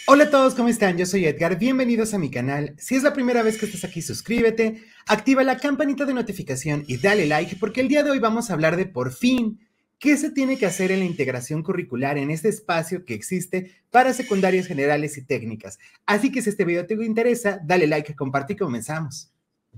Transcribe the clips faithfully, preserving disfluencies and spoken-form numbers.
Hola a todos, ¿cómo están? Yo soy Edgar, bienvenidos a mi canal. Si es la primera vez que estás aquí, suscríbete, activa la campanita de notificación y dale like, porque el día de hoy vamos a hablar de, por fin, qué se tiene que hacer en la integración curricular en este espacio que existe para secundarias generales y técnicas. Así que si este video te interesa, dale like, comparte y comenzamos.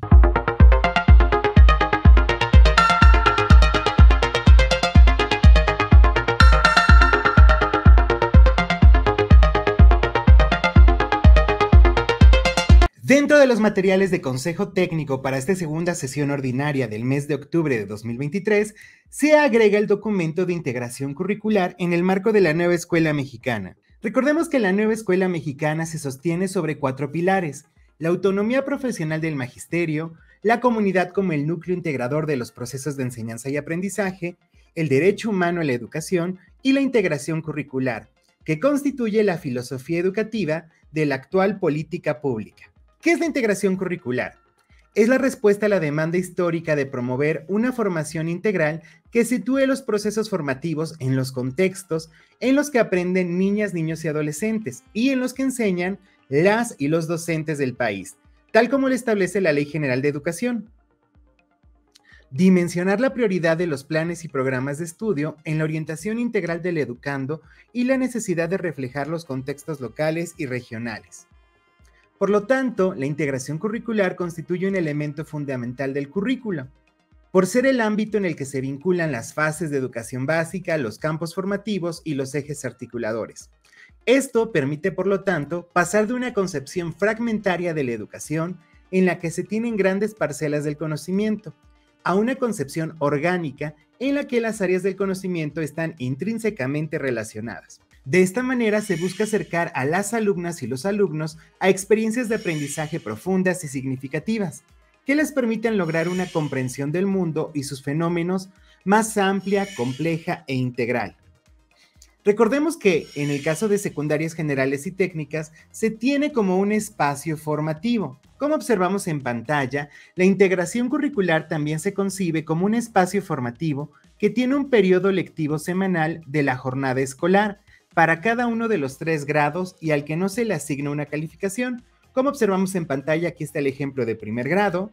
Dentro de los materiales de consejo técnico para esta segunda sesión ordinaria del mes de octubre de dos mil veintitrés, se agrega el documento de integración curricular en el marco de la nueva escuela mexicana. Recordemos que la nueva escuela mexicana se sostiene sobre cuatro pilares: la autonomía profesional del magisterio, la comunidad como el núcleo integrador de los procesos de enseñanza y aprendizaje, el derecho humano a la educación y la integración curricular, que constituye la filosofía educativa de la actual política pública. ¿Qué es la integración curricular? Es la respuesta a la demanda histórica de promover una formación integral que sitúe los procesos formativos en los contextos en los que aprenden niñas, niños y adolescentes y en los que enseñan las y los docentes del país, tal como lo establece la Ley General de Educación. Dimensionar la prioridad de los planes y programas de estudio en la orientación integral del educando y la necesidad de reflejar los contextos locales y regionales. Por lo tanto, la integración curricular constituye un elemento fundamental del currículo, por ser el ámbito en el que se vinculan las fases de educación básica, los campos formativos y los ejes articuladores. Esto permite, por lo tanto, pasar de una concepción fragmentaria de la educación, en la que se tienen grandes parcelas del conocimiento, a una concepción orgánica en la que las áreas del conocimiento están intrínsecamente relacionadas. De esta manera se busca acercar a las alumnas y los alumnos a experiencias de aprendizaje profundas y significativas, que les permitan lograr una comprensión del mundo y sus fenómenos más amplia, compleja e integral. Recordemos que, en el caso de secundarias generales y técnicas, se tiene como un espacio formativo. Como observamos en pantalla, la integración curricular también se concibe como un espacio formativo que tiene un periodo lectivo semanal de la jornada escolar, para cada uno de los tres grados y al que no se le asigna una calificación. Como observamos en pantalla, aquí está el ejemplo de primer grado,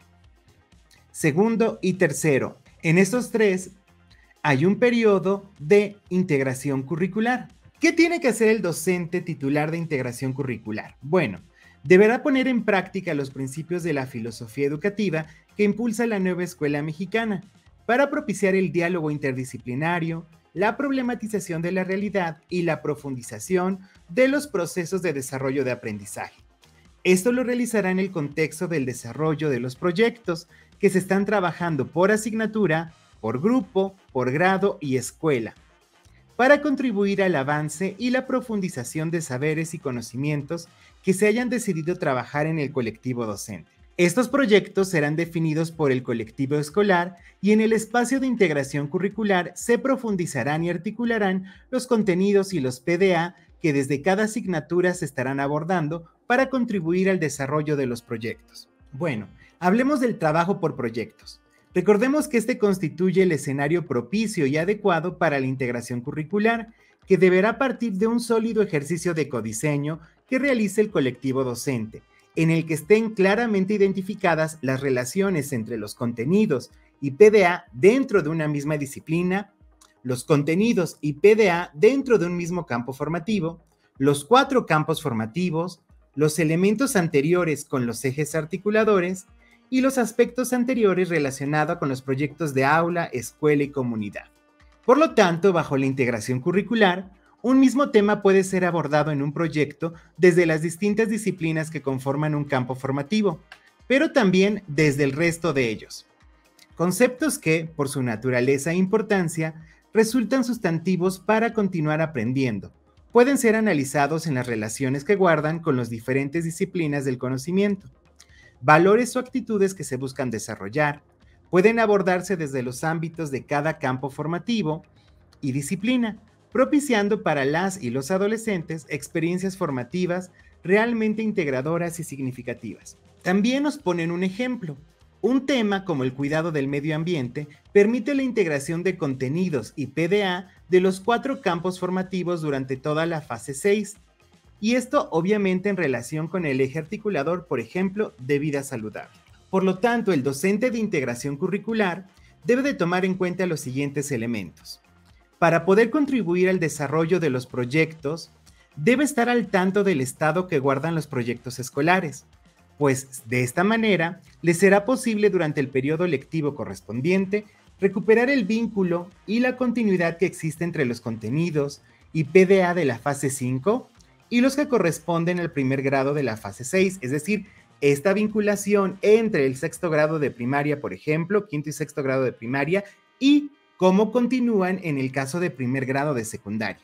segundo y tercero. En estos tres hay un periodo de integración curricular. ¿Qué tiene que hacer el docente titular de integración curricular? Bueno, deberá poner en práctica los principios de la filosofía educativa que impulsa la nueva escuela mexicana para propiciar el diálogo interdisciplinario, la problematización de la realidad y la profundización de los procesos de desarrollo de aprendizaje. Esto lo realizará en el contexto del desarrollo de los proyectos que se están trabajando por asignatura, por grupo, por grado y escuela, para contribuir al avance y la profundización de saberes y conocimientos que se hayan decidido trabajar en el colectivo docente. Estos proyectos serán definidos por el colectivo escolar y en el espacio de integración curricular se profundizarán y articularán los contenidos y los P D A que desde cada asignatura se estarán abordando para contribuir al desarrollo de los proyectos. Bueno, hablemos del trabajo por proyectos. Recordemos que este constituye el escenario propicio y adecuado para la integración curricular, que deberá partir de un sólido ejercicio de codiseño que realice el colectivo docente, en el que estén claramente identificadas las relaciones entre los contenidos y P D A dentro de una misma disciplina, los contenidos y P D A dentro de un mismo campo formativo, los cuatro campos formativos, los elementos anteriores con los ejes articuladores y los aspectos anteriores relacionados con los proyectos de aula, escuela y comunidad. Por lo tanto, bajo la integración curricular, un mismo tema puede ser abordado en un proyecto desde las distintas disciplinas que conforman un campo formativo, pero también desde el resto de ellos. Conceptos que, por su naturaleza e importancia, resultan sustantivos para continuar aprendiendo. Pueden ser analizados en las relaciones que guardan con las diferentes disciplinas del conocimiento. Valores o actitudes que se buscan desarrollar pueden abordarse desde los ámbitos de cada campo formativo y disciplina, propiciando para las y los adolescentes experiencias formativas realmente integradoras y significativas. También nos ponen un ejemplo. Un tema como el cuidado del medio ambiente permite la integración de contenidos y P D A de los cuatro campos formativos durante toda la fase seis y esto obviamente en relación con el eje articulador, por ejemplo, de vida saludable. Por lo tanto, el docente de integración curricular debe de tomar en cuenta los siguientes elementos. Para poder contribuir al desarrollo de los proyectos, debe estar al tanto del estado que guardan los proyectos escolares, pues de esta manera les será posible durante el periodo lectivo correspondiente recuperar el vínculo y la continuidad que existe entre los contenidos y P D A de la fase cinco y los que corresponden al primer grado de la fase seis, es decir, esta vinculación entre el sexto grado de primaria, por ejemplo, quinto y sexto grado de primaria, y cómo continúan en el caso de primer grado de secundaria.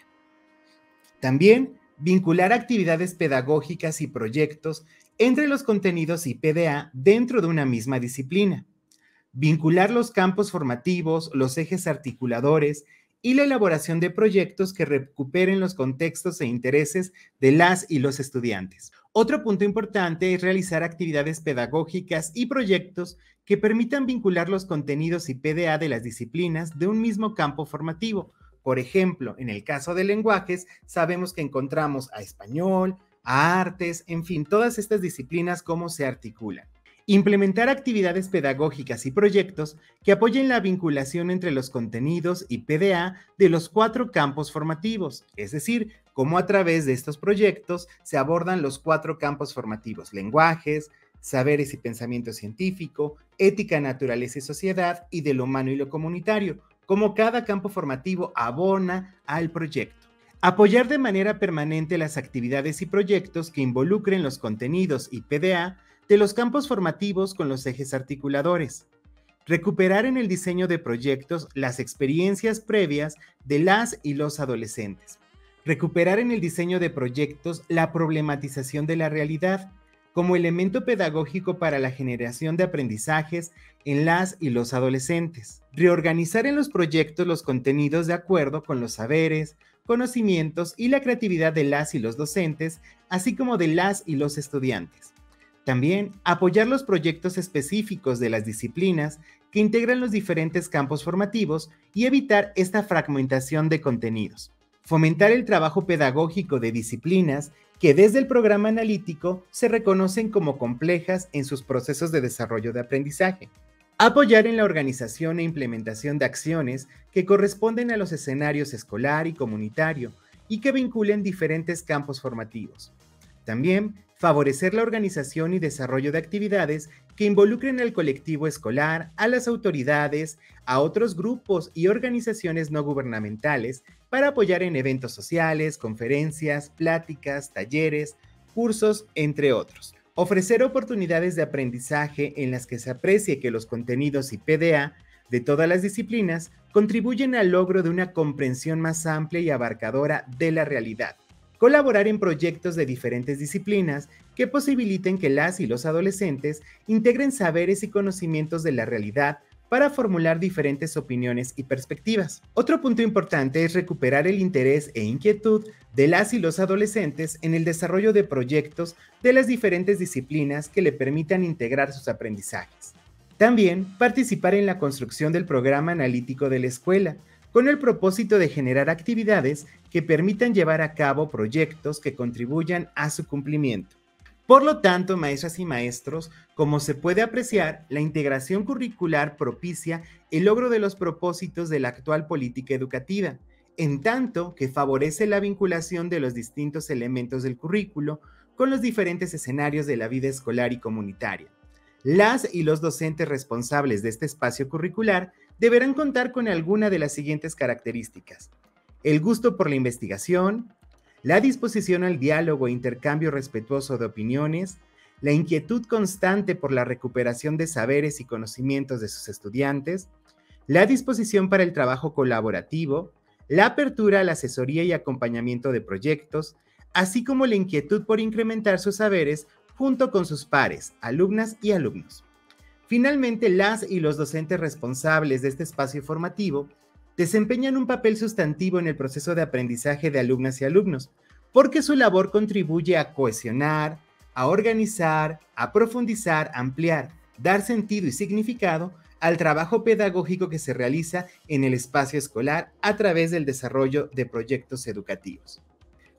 También vincular actividades pedagógicas y proyectos entre los contenidos y P D A dentro de una misma disciplina. Vincular los campos formativos, los ejes articuladores y la elaboración de proyectos que recuperen los contextos e intereses de las y los estudiantes. Otro punto importante es realizar actividades pedagógicas y proyectos que permitan vincular los contenidos y P D A de las disciplinas de un mismo campo formativo. Por ejemplo, en el caso de lenguajes, sabemos que encontramos a español, a artes, en fin, todas estas disciplinas, cómo se articulan. Implementar actividades pedagógicas y proyectos que apoyen la vinculación entre los contenidos y P D A de los cuatro campos formativos, es decir, cómo a través de estos proyectos se abordan los cuatro campos formativos: lenguajes, saberes y pensamiento científico, ética, naturaleza y sociedad, y de lo humano y lo comunitario, cómo cada campo formativo abona al proyecto. Apoyar de manera permanente las actividades y proyectos que involucren los contenidos y P D A de los campos formativos con los ejes articuladores. Recuperar en el diseño de proyectos las experiencias previas de las y los adolescentes. Recuperar en el diseño de proyectos la problematización de la realidad como elemento pedagógico para la generación de aprendizajes en las y los adolescentes. Reorganizar en los proyectos los contenidos de acuerdo con los saberes, conocimientos y la creatividad de las y los docentes, así como de las y los estudiantes. También apoyar los proyectos específicos de las disciplinas que integran los diferentes campos formativos y evitar esta fragmentación de contenidos. Fomentar el trabajo pedagógico de disciplinas que desde el programa analítico se reconocen como complejas en sus procesos de desarrollo de aprendizaje. Apoyar en la organización e implementación de acciones que corresponden a los escenarios escolar y comunitario y que vinculen diferentes campos formativos. También favorecer la organización y desarrollo de actividades que involucren al colectivo escolar, a las autoridades, a otros grupos y organizaciones no gubernamentales para apoyar en eventos sociales, conferencias, pláticas, talleres, cursos, entre otros. Ofrecer oportunidades de aprendizaje en las que se aprecie que los contenidos y P D A de todas las disciplinas contribuyen al logro de una comprensión más amplia y abarcadora de la realidad. Colaborar en proyectos de diferentes disciplinas que posibiliten que las y los adolescentes integren saberes y conocimientos de la realidad para formular diferentes opiniones y perspectivas. Otro punto importante es recuperar el interés e inquietud de las y los adolescentes en el desarrollo de proyectos de las diferentes disciplinas que le permitan integrar sus aprendizajes. También participar en la construcción del programa analítico de la escuela, con el propósito de generar actividades que permitan llevar a cabo proyectos que contribuyan a su cumplimiento. Por lo tanto, maestras y maestros, como se puede apreciar, la integración curricular propicia el logro de los propósitos de la actual política educativa, en tanto que favorece la vinculación de los distintos elementos del currículo con los diferentes escenarios de la vida escolar y comunitaria. Las y los docentes responsables de este espacio curricular deberán contar con alguna de las siguientes características: el gusto por la investigación, la disposición al diálogo e intercambio respetuoso de opiniones, la inquietud constante por la recuperación de saberes y conocimientos de sus estudiantes, la disposición para el trabajo colaborativo, la apertura a la asesoría y acompañamiento de proyectos, así como la inquietud por incrementar sus saberes junto con sus pares, alumnas y alumnos. Finalmente, las y los docentes responsables de este espacio formativo desempeñan un papel sustantivo en el proceso de aprendizaje de alumnas y alumnos, porque su labor contribuye a cohesionar, a organizar, a profundizar, ampliar, dar sentido y significado al trabajo pedagógico que se realiza en el espacio escolar a través del desarrollo de proyectos educativos.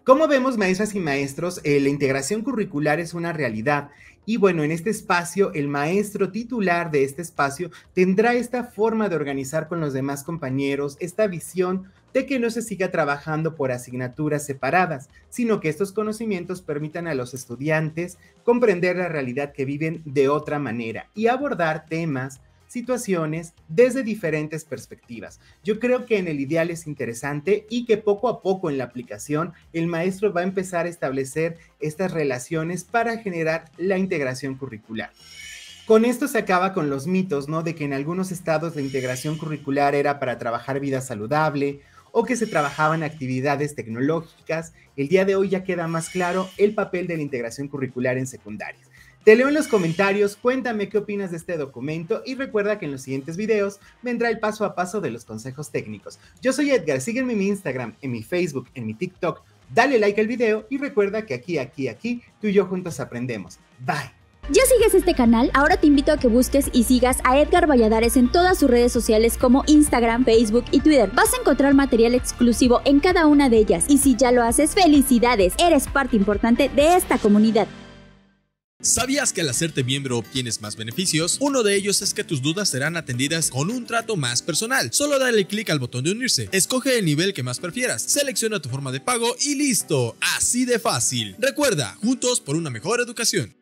Como vemos, maestras y maestros, eh, la integración curricular es una realidad. Y bueno, en este espacio, el maestro titular de este espacio tendrá esta forma de organizar con los demás compañeros, esta visión de que no se siga trabajando por asignaturas separadas, sino que estos conocimientos permitan a los estudiantes comprender la realidad que viven de otra manera y abordar temas, situaciones desde diferentes perspectivas. Yo creo que en el ideal es interesante y que poco a poco en la aplicación el maestro va a empezar a establecer estas relaciones para generar la integración curricular. Con esto se acaba con los mitos, ¿no? De que en algunos estados la integración curricular era para trabajar vida saludable o que se trabajaban actividades tecnológicas. El día de hoy ya queda más claro el papel de la integración curricular en secundarias. Te leo en los comentarios, cuéntame qué opinas de este documento y recuerda que en los siguientes videos vendrá el paso a paso de los consejos técnicos. Yo soy Edgar, sígueme en mi Instagram, en mi Facebook, en mi TikTok, dale like al video y recuerda que aquí, aquí, aquí, tú y yo juntos aprendemos. Bye. ¿Ya sigues este canal? Ahora te invito a que busques y sigas a Edgar Valladares en todas sus redes sociales como Instagram, Facebook y Twitter. Vas a encontrar material exclusivo en cada una de ellas y si ya lo haces, ¡felicidades! Eres parte importante de esta comunidad. ¿Sabías que al hacerte miembro obtienes más beneficios? Uno de ellos es que tus dudas serán atendidas con un trato más personal. Solo dale clic al botón de unirse, escoge el nivel que más prefieras, selecciona tu forma de pago y listo, así de fácil. Recuerda, juntos por una mejor educación.